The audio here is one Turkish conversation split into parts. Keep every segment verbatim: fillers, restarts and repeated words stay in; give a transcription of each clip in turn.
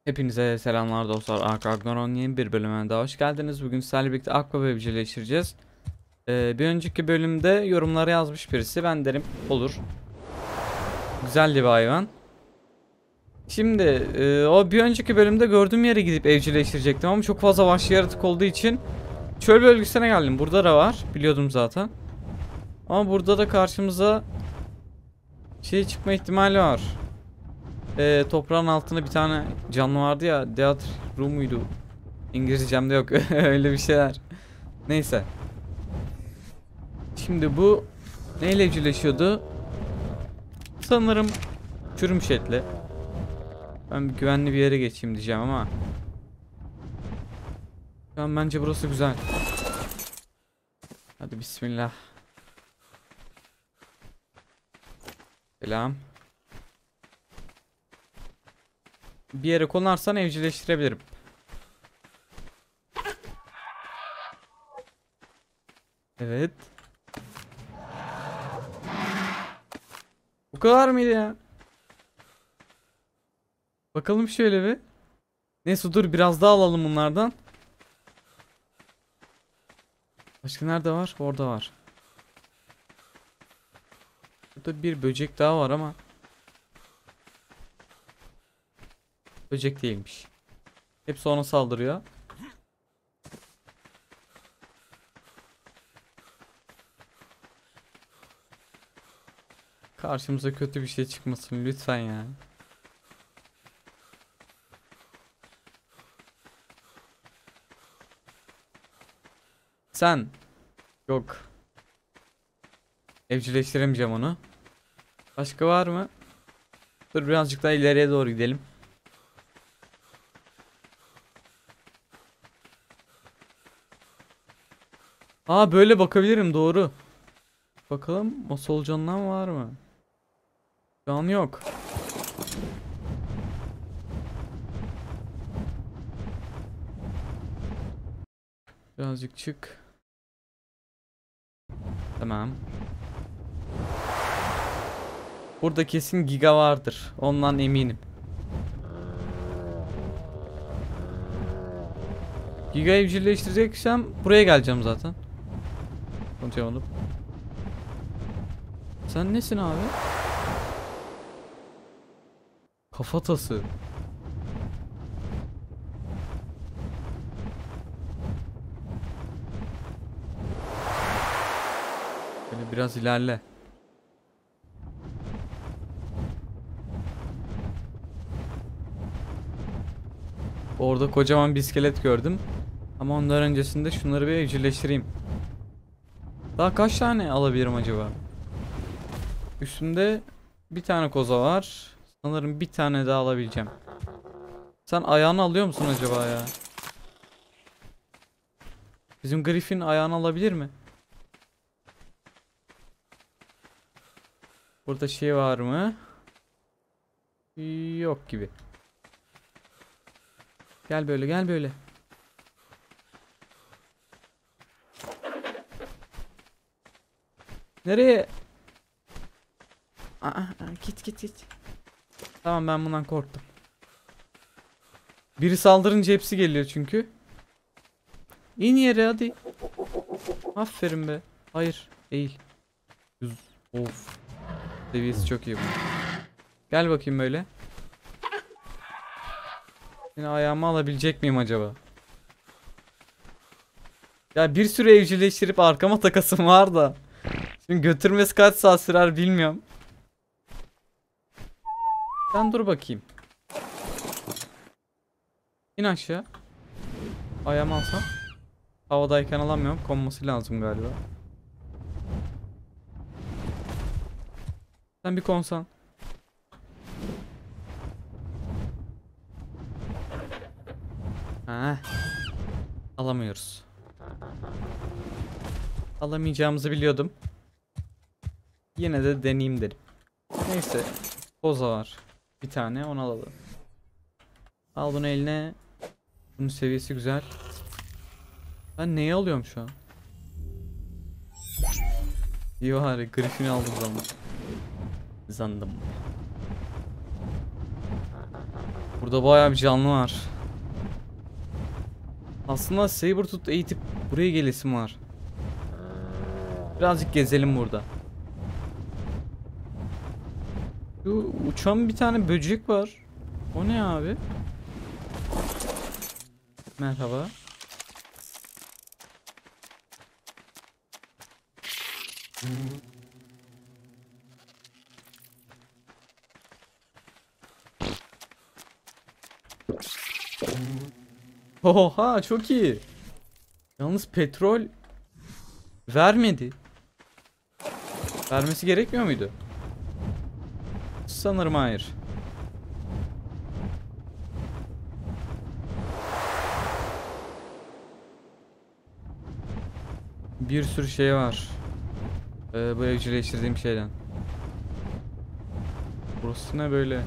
Hepinize selamlar dostlar. Akagnoron yeni bir bölümüne daha hoş geldiniz. Bugün sizlerle birlikte Aqua evcilleştireceğiz. Ee, bir önceki bölümde yorumlara yazmış birisi. Ben derim olur. Güzel bir hayvan. Şimdi e, o bir önceki bölümde gördüğüm yere gidip evcilleştirecektim ama çok fazla vahşi yaratık olduğu için çöl bölgesine geldim. Burada da var. Biliyordum zaten. Ama burada da karşımıza şey çıkma ihtimali var. Ee, toprağın altında bir tane canlı vardı ya. Death Room muydu? İngilizcemde yok. Öyle bir şeyler. Neyse. Şimdi bu neyle evcilleşiyordu? Sanırım çürümüş etle. Ben bir güvenli bir yere geçeyim diyeceğim ama şu an bence burası güzel. Hadi bismillah. Selam. Bir yere konarsan evcilleştirebilirim. Evet. Bu kadar mıydı ya? Bakalım şöyle bir. Neyse dur biraz daha alalım bunlardan. Başka nerede var? Orada var. Burada bir böcek daha var ama böcek değilmiş. Hepsi ona saldırıyor. Karşımıza kötü bir şey çıkmasın lütfen ya. Sen. Yok. Evcilleştiremeyeceğim onu. Başka var mı? Dur birazcık daha ileriye doğru gidelim. Aa böyle bakabilirim doğru. Bakalım o solucandan var mı? Şu an yok. Birazcık çık. Tamam. Burada kesin giga vardır. Ondan eminim. Giga evcilleştireceksem buraya geleceğim zaten. Konuşamadım. Sen nesin abi? Kafatası. Böyle biraz ilerle. Orada kocaman bir iskelet gördüm. Ama ondan öncesinde şunları bir evcilleştireyim. Daha kaç tane alabilirim acaba? Üstümde bir tane koza var. Sanırım bir tane daha alabileceğim. Sen ayağını alıyor musun acaba ya? Bizim Griffin ayağını alabilir mi? Burada şey var mı? Yok gibi. Gel böyle gel böyle. Nereye? Aa, aa, git git git. Tamam ben bundan korktum. Biri saldırınca hepsi geliyor çünkü. İn yere hadi. Aferin be. Hayır eğil. Of. Seviyesi çok iyi bu. Gel bakayım böyle. Yine ayağımı alabilecek miyim acaba? Ya bir sürü evcilleştirip arkama takasım var da. Şimdi götürmesi kaç saat sürer bilmiyorum. Sen dur bakayım. İn aşağı. Ayağımı alsam. Havadayken alamıyorum. Konması lazım galiba. Sen bir konsan. Ha. Alamıyoruz. Alamayacağımızı biliyordum. Yine de deneyeyim dedim. Neyse. Koza var. Bir tane onu alalım. Al bunu eline. Bunun seviyesi güzel. Ben neyi alıyorum şu an? İyi var. Griffin'i aldım zaman. Zandım. Burada bayağı bir canlı var. Aslında Sabertooth eğitip buraya gelesim var. Birazcık gezelim burada. Şu uçan bir tane böcek var. O ne abi? Merhaba. Oha çok iyi. Yalnız petrol vermedi. Vermesi gerekmiyor muydu? Sanırım hayır. Bir sürü şey var. Ee, bu evcilleştirdiğim şeyden. Burası ne böyle?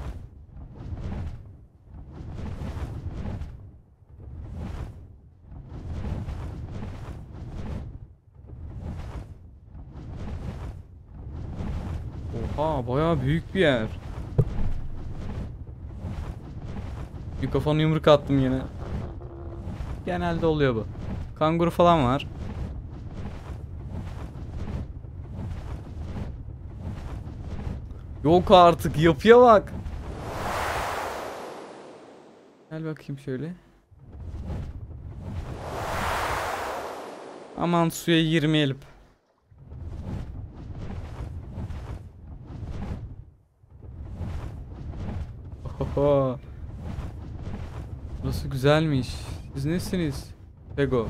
Oha bayağı büyük bir yer. Bir kafana yumruk attım yine. Genelde oluyor bu. Kanguru falan var. Yok artık, yapıya bak. Gel bakayım şöyle. Aman suya girmeyelim. Oho. Burası güzelmiş. Siz nesiniz? Pego.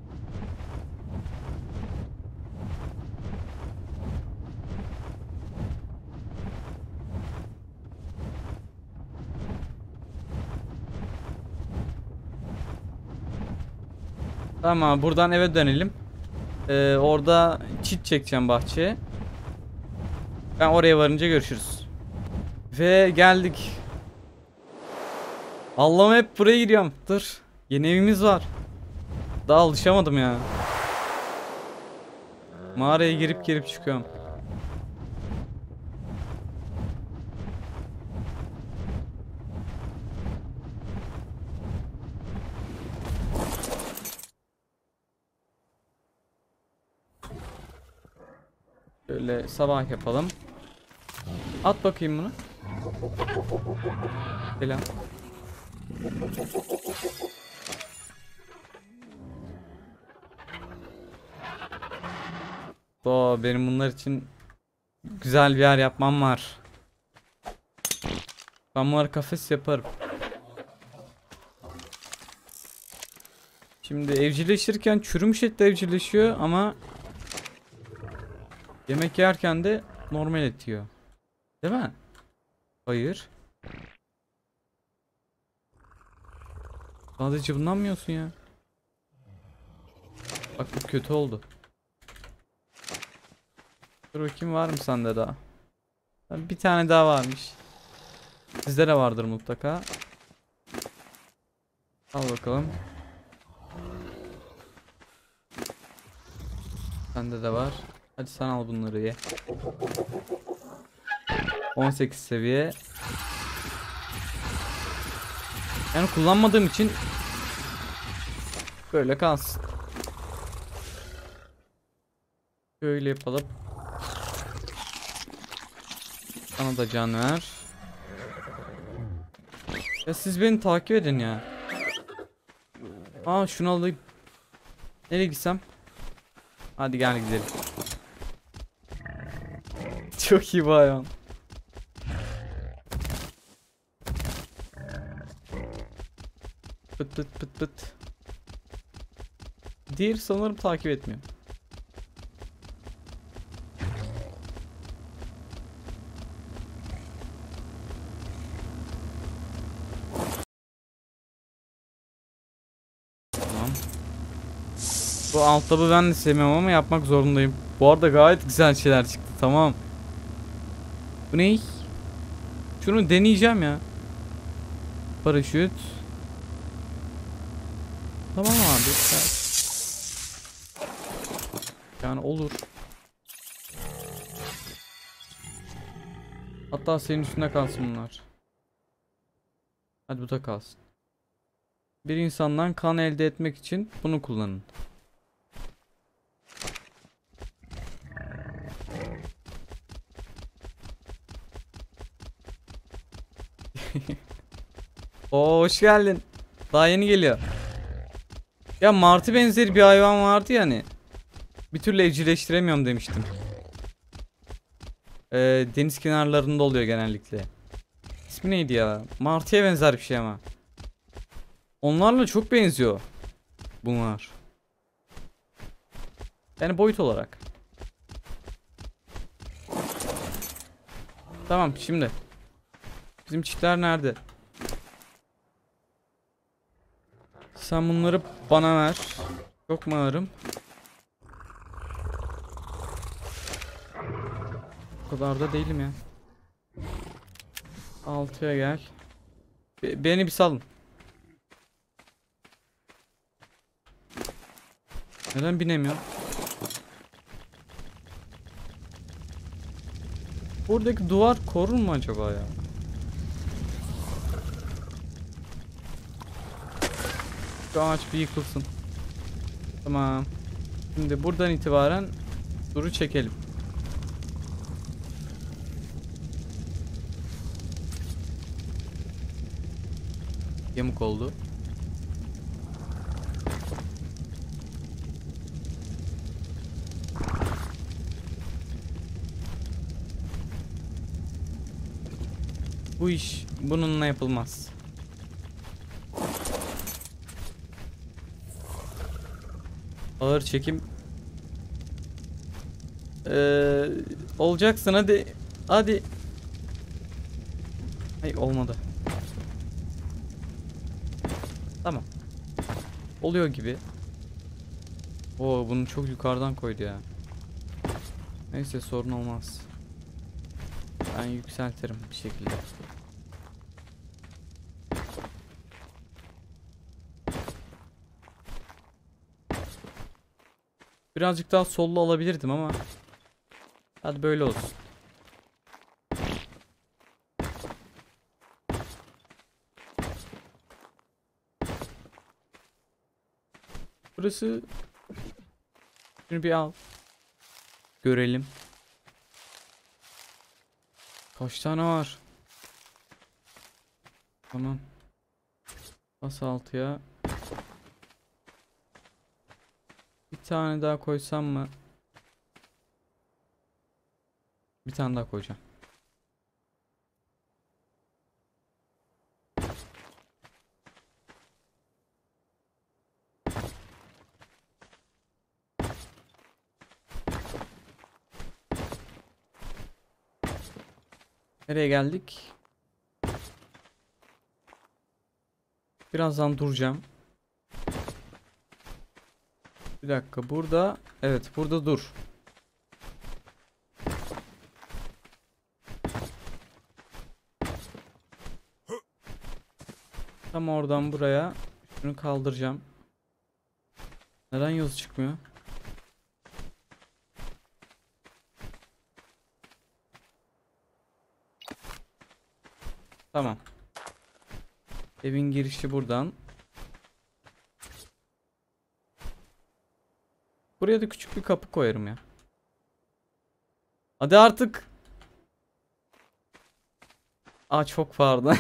Tamam, buradan eve dönelim. Ee, orada çit çekeceğim bahçeye. Ben oraya varınca görüşürüz. Ve geldik. Allah'ım hep buraya gidiyorum. Dur. Yeni evimiz var. Daha alışamadım ya. Mağaraya girip girip çıkıyorum. Böyle sabah yapalım. At bakayım bunu. Selam. Oo, benim bunlar için güzel bir yer yapmam var. Ben bunları kafes yaparım. Şimdi evcilleşirken çürümüş et de evcilleşiyor ama yemek yerken de normal et yiyor. Değil mi? Hayır. Sadece bundan mı yiyorsun ya? Bak bu kötü oldu. Dur bakayım, var mı sende daha? Bir tane daha varmış. Sizde de vardır mutlaka. Al bakalım. Sende de var. Hadi sen al bunları ye. on sekiz seviye. Yani kullanmadığım için böyle kalsın. Böyle yapalım. Sana da can ver. Ya siz beni takip edin ya. Aa şunu alayım. Nereye gitsem? Hadi gel gidelim. Çok iyi bu hayvan. Pıt pıt pıt pıt. Diğer sanırım takip etmiyor. Tamam. Bu alt tabı ben de sevmem ama yapmak zorundayım. Bu arada gayet güzel şeyler çıktı, tamam. Bu ne? Şunu deneyeceğim ya. Paraşüt. Tamam abi. Yani olur. Hatta senin üstünde kalsın bunlar. Hadi bu da kalsın. Bir insandan kan elde etmek için bunu kullanın. Oo, hoş geldin. Daha yeni geliyor. Ya martı benzeri bir hayvan vardı ya hani. Bir türlü evcilleştiremiyorum demiştim. Ee, deniz kenarlarında oluyor genellikle. İsmi neydi ya? Martıya benzer bir şey ama. Onlarla çok benziyor bunlar. Yani boyut olarak. Tamam şimdi. Bizim çiftler nerede? Sen bunları bana ver. Çok mu ağırım? O kadar da değilim ya. Altıya gel. Be beni bir salın. Neden binemiyorum? Buradaki duvar korur mu acaba ya? Şu ağaç bir yıkılsın. Tamam. Şimdi buradan itibaren duru çekelim. Yamuk oldu. Bu iş bununla yapılmaz. Ağır çekim. Ee, olacaksın hadi. Hadi. Hayır olmadı. Tamam. Oluyor gibi. Oo, bunu çok yukarıdan koydu ya. Neyse sorun olmaz. Ben yükseltirim bir şekilde. Birazcık daha sollu alabilirdim ama hadi böyle olsun. Burası, şunu bir al. Görelim. Kaç tane var? Tamam. Bas altıya. Bir tane daha koysam mı? Bir tane daha koyacağım. Nereye geldik? Birazdan duracağım. Bir dakika burada. Evet burada dur. Tam oradan buraya. Şunu kaldıracağım. Neden yazı çıkmıyor? Tamam. Evin girişi buradan. Buraya da küçük bir kapı koyarım ya. Hadi artık. Aa çok pardon.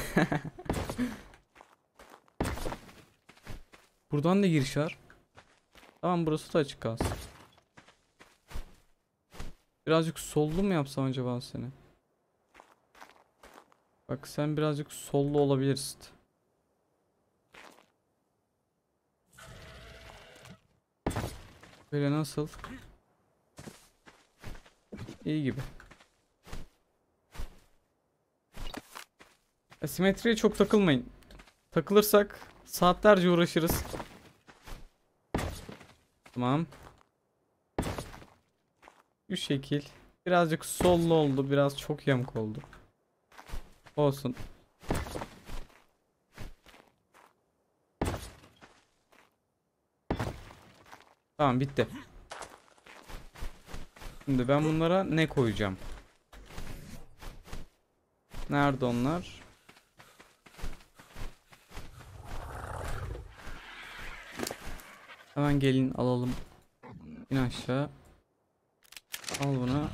Buradan da giriş var. Tamam burası da açık kalsın. Birazcık sollu mu yapsam acaba seni? Bak sen birazcık sollu olabilirsin. Böyle nasıl? İyi gibi. Asimetriye çok takılmayın. Takılırsak saatlerce uğraşırız. Tamam. Bu şekil. Birazcık sollu oldu. Biraz çok yamuk oldu. Olsun. Tamam bitti. Şimdi ben bunlara ne koyacağım? Nerede onlar? Hemen gelin alalım. İn aşağı. Al bunu.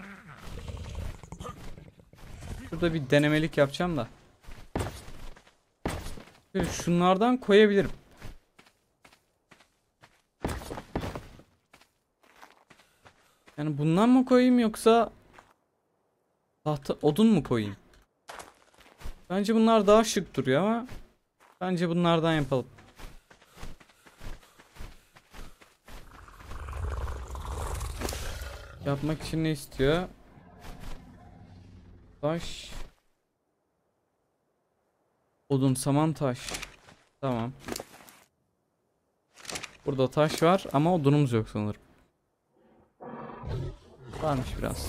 Burada bir denemelik yapacağım da. Şöyle şunlardan koyabilirim. Yani bundan mı koyayım yoksa tahta odun mu koyayım? Bence bunlar daha şık duruyor ama bence bunlardan yapalım. Yapmak için ne istiyor? Taş. Odun, saman, taş. Tamam. Burada taş var ama odunumuz yok sanırım. Varmış biraz.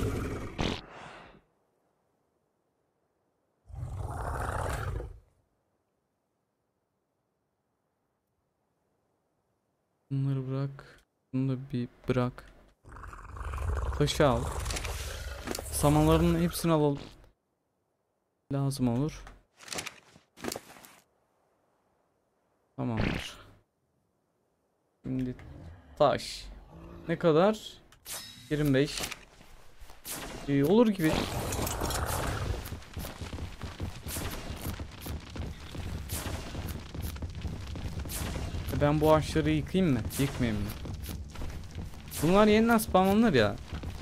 Bunları bırak. Bunu da bir bırak. Taşı al. Samanların hepsini alalım. Lazım olur. Tamamdır. Şimdi taş. Ne kadar? yirmi beş. Ee, olur gibi. Ben bu ağaçları yıkayayım mı? Yıkmayayım mı? Bunlar yeniden spamlanır ya.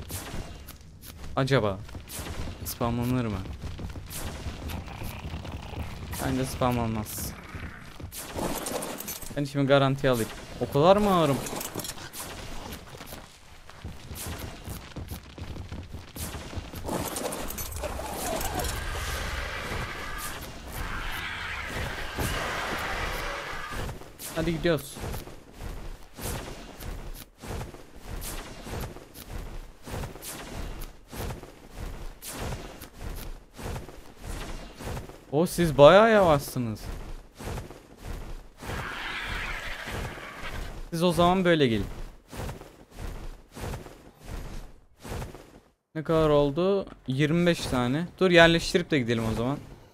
Acaba spamlanır mı? Bence spamlanmaz. Ben şimdi garanti alayım. O kadar mı ağırım? Hadi gidiyoruz. O siz bayağı yavaşsınız. Siz o zaman böyle gelin. Ne kadar oldu? yirmi beş tane. Dur yerleştirip de gidelim o zaman.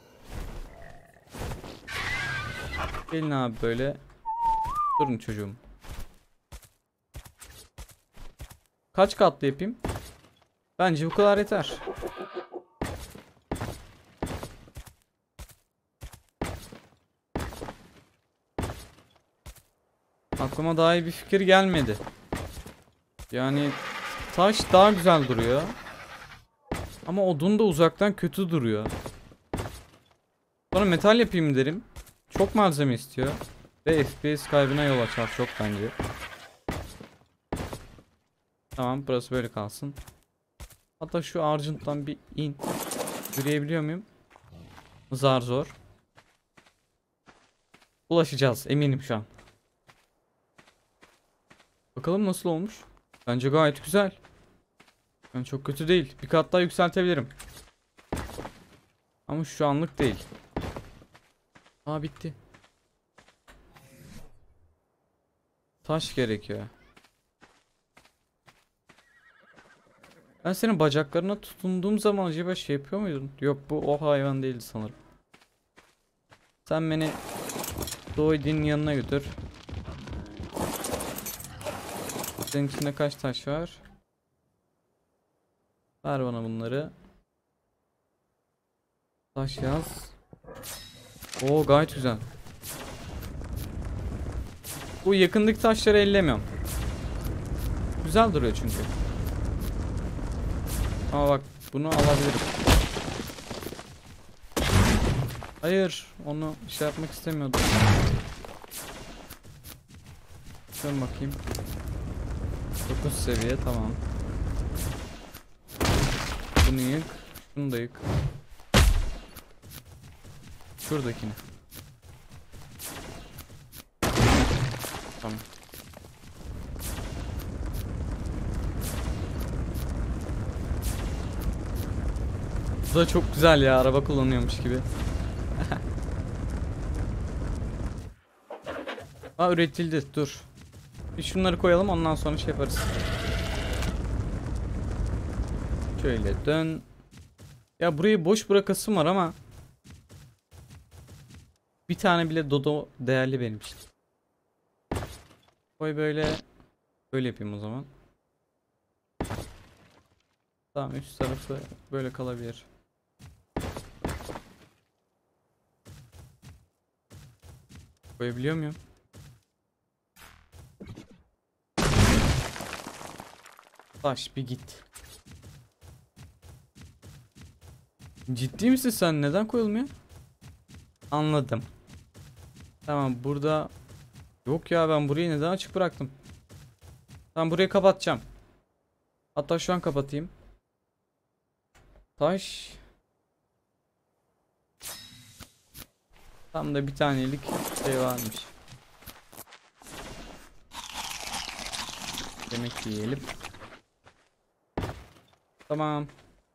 Gelin abi böyle. Durun çocuğum. Kaç katlı yapayım? Bence bu kadar yeter. Aklıma daha iyi bir fikir gelmedi. Yani taş daha güzel duruyor. Ama odun da uzaktan kötü duruyor. Sonra metal yapayım derim. Çok malzeme istiyor. Ve F P S kaybına yol açar çok bence. Tamam burası böyle kalsın. Hatta şu Argent'tan bir in. Yürüyebiliyor muyum? Zar zor. Ulaşacağız eminim şu an. Bakalım nasıl olmuş. Bence gayet güzel. Yani çok kötü değil. Bir kat daha yükseltebilirim. Ama şu anlık değil. Aa bitti. Taş gerekiyor. Ben senin bacaklarına tutunduğum zaman acaba şey yapıyor muydun? Yok bu o hayvan değildi sanırım. Sen beni Doğu'nun yanına götür. Senin içinde kaç taş var? Ver bana bunları. Taş yaz. Oo gayet güzel. Bu yakındaki taşları ellemiyorum. Güzel duruyor çünkü. Ama bak bunu alabilirim. Hayır onu şey yapmak istemiyordum. Dön bakayım. dokuz seviye tamam. Bunu yık. Şunu da yık. Şuradakini. Tamam. Bu da çok güzel ya, araba kullanıyormuş gibi. Aa üretildi, dur. Bir şunları koyalım ondan sonra şey yaparız. Şöyle dön. Ya burayı boş bırakasım var ama bir tane bile dodo değerli benim için. Koy böyle. Böyle yapayım o zaman. Tamam, üst tarafı böyle kalabilir. Koyabiliyor muyum? Taş bir git. Ciddi misin sen? Neden koyulmuyor? Anladım. Tamam, burada yok ya, ben burayı neden açık bıraktım? Tamam, burayı kapatacağım. Hatta şu an kapatayım. Taş. Tam da bir tanelik şey varmış. Yemek yiyelim. Tamam.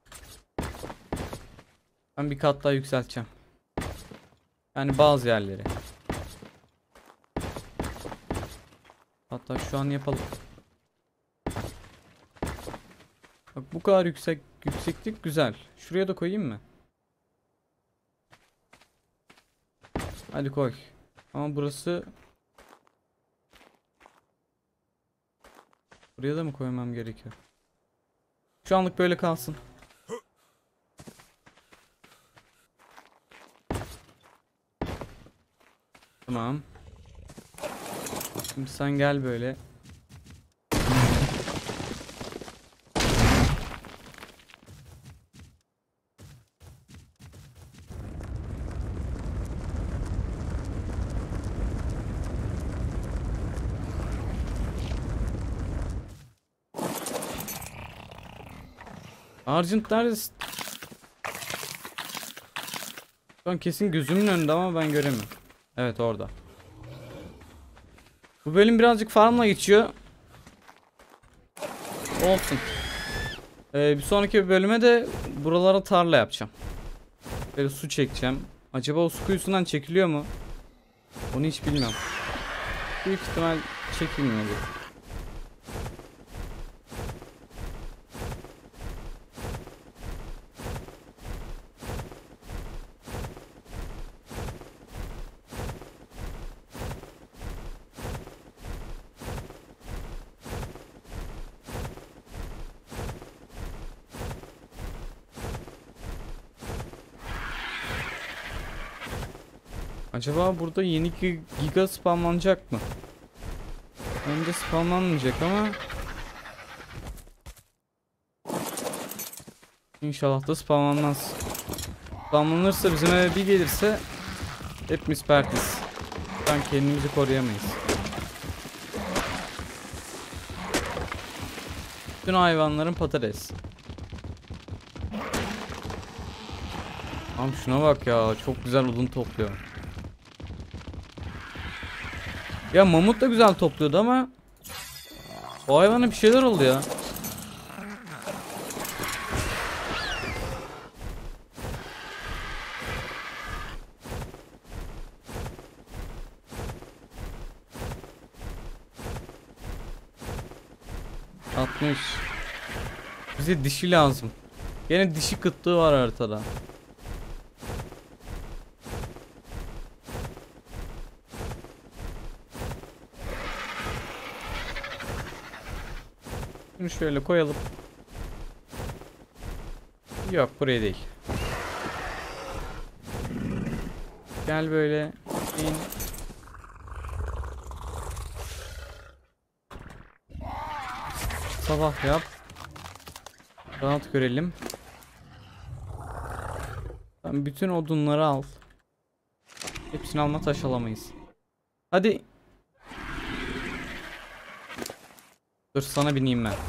Ben bir kat daha yükselteceğim. Yani bazı yerleri. Hatta şu an yapalım. Bak, bu kadar yüksek yükseklik güzel. Şuraya da koyayım mı? Hadi koy. Ama burası, buraya da mı koymam gerekiyor? Şu anlık böyle kalsın. Tamam. Şimdi sen gel böyle. Argent neredesin? Şu an kesin gözümün önünde ama ben göremiyorum. Evet, orada. Bu bölüm birazcık farmla geçiyor. Olsun. Ee, bir sonraki bölüme de buralara tarla yapacağım. Böyle su çekeceğim. Acaba o su kuyusundan çekiliyor mu? Onu hiç bilmiyorum. Büyük ihtimal çekilmiyordur. Acaba burada yeni giga spamlanacak mı? Önce spamlanmayacak ama İnşallah da spamlanmaz. Spamlanırsa bizim eve bir gelirse hepimiz pertiz. Ben kendimizi koruyamayız. Bütün hayvanların patates. Abi şuna bak ya, çok güzel odun topluyor. Ya mamut da güzel topluyordu ama o hayvana bir şeyler oldu ya. altmış. Bize dişi lazım. Yine dişi kıtlığı var haritada. Şunu şöyle koyalım. Yok, buraya değil. Gel böyle in. Sabah yap. Rahat görelim. Ben bütün odunları al. Hepsini alma, taş alamayız. Hadi. Dur, sana bineyim ben.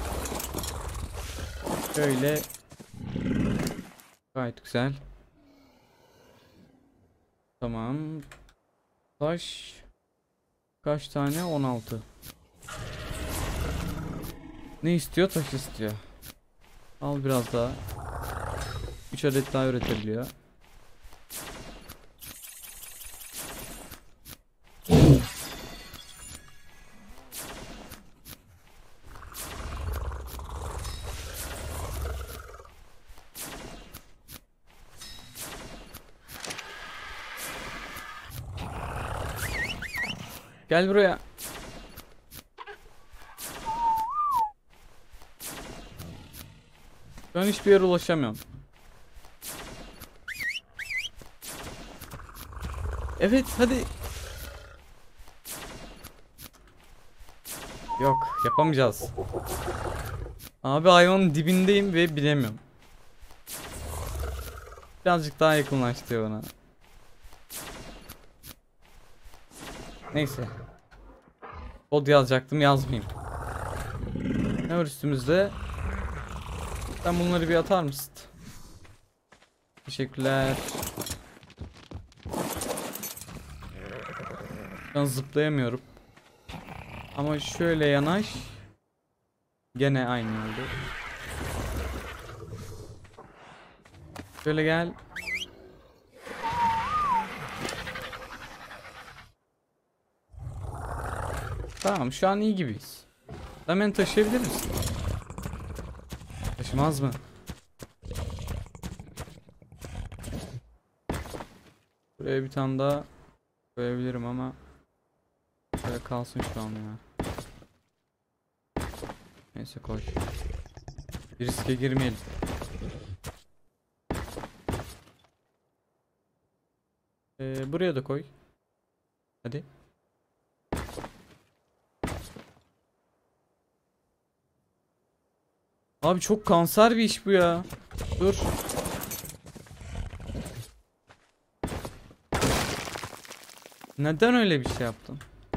Şöyle. Gayet güzel. Tamam. Taş. Kaç tane? on altı. Ne istiyor? Taş istiyor. Al biraz daha. üç adet daha üretebiliyor. Gel buraya. Şu an hiçbir yere ulaşamıyorum. Evet hadi. Yok yapamayacağız. Abi hayvanın dibindeyim ve bilemiyorum. Birazcık daha yakınlaştı bana. Neyse. Kod yazacaktım, yazmayayım. Ne var üstümüzde? Sen bunları bir atar mısın? Teşekkürler. Ben zıplayamıyorum. Ama şöyle yanaş. Gene aynı oldu. Şöyle gel. Tamam şu an iyi gibiyiz. Hemen taşıyabilir misin? Taşımaz mı? Buraya bir tane daha koyabilirim ama böyle kalsın şu an ya. Neyse koy. Bir riske girmeyelim. Ee, buraya da koy. Hadi. Abi çok kanser bir iş bu ya. Dur. Neden öyle bir şey yaptın?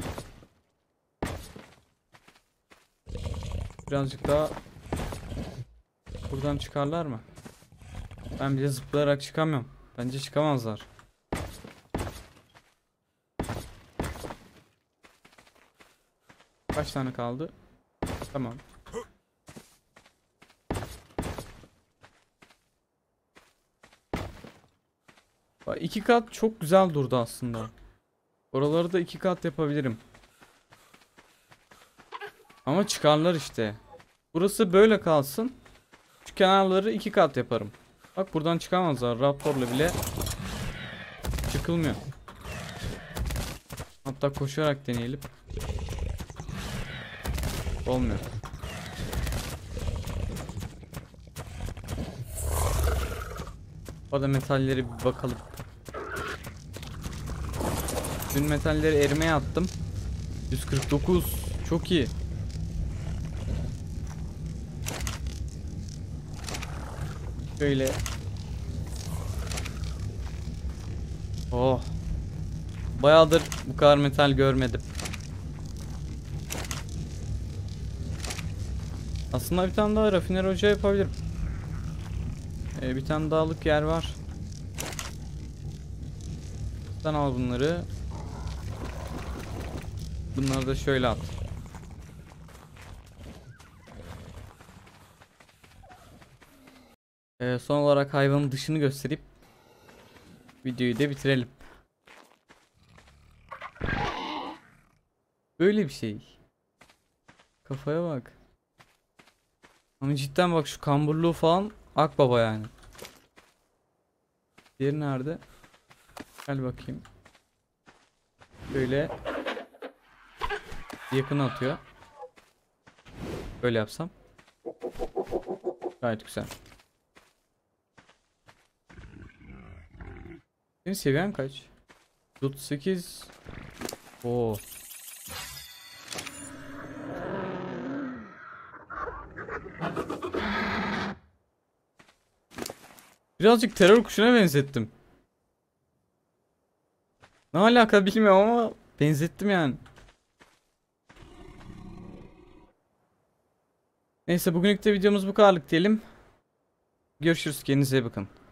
Birazcık daha buradan çıkarlar mı? Ben bile zıplayarak çıkamıyorum. Bence çıkamazlar. Kaç tane kaldı? Tamam. Bak, iki kat çok güzel durdu aslında. Oraları da iki kat yapabilirim. Ama çıkarlar işte. Burası böyle kalsın. Şu kenarları iki kat yaparım. Bak buradan çıkamazlar. Raptorla bile çıkılmıyor. Hatta koşarak deneyelim. Olmuyor. Orada metalleri bir bakalım. Dün metalleri erimeye attım. yüz kırk dokuz. Çok iyi. Şöyle. Oh. Bayağıdır bu kadar metal görmedim. Aslında bir tane daha rafiner ocağı yapabilirim. Ee, bir tane dağlık yer var. Sen al bunları. Bunları da şöyle at. Ee, son olarak hayvanın dışını gösterip videoyu da bitirelim. Böyle bir şey. Kafaya bak. Ama cidden bak şu kamburluğu falan akbaba yani. Diğeri nerede? Gel bakayım. Böyle yakın atıyor. Böyle yapsam. Gayet güzel. Senin seviyen kaç? otuz sekiz. Oo. Birazcık terör kuşuna benzettim. Ne alaka bilmiyorum ama benzettim yani. Neyse bugünlük de videomuz bu kadarlık diyelim. Görüşürüz, kendinize iyi bakın.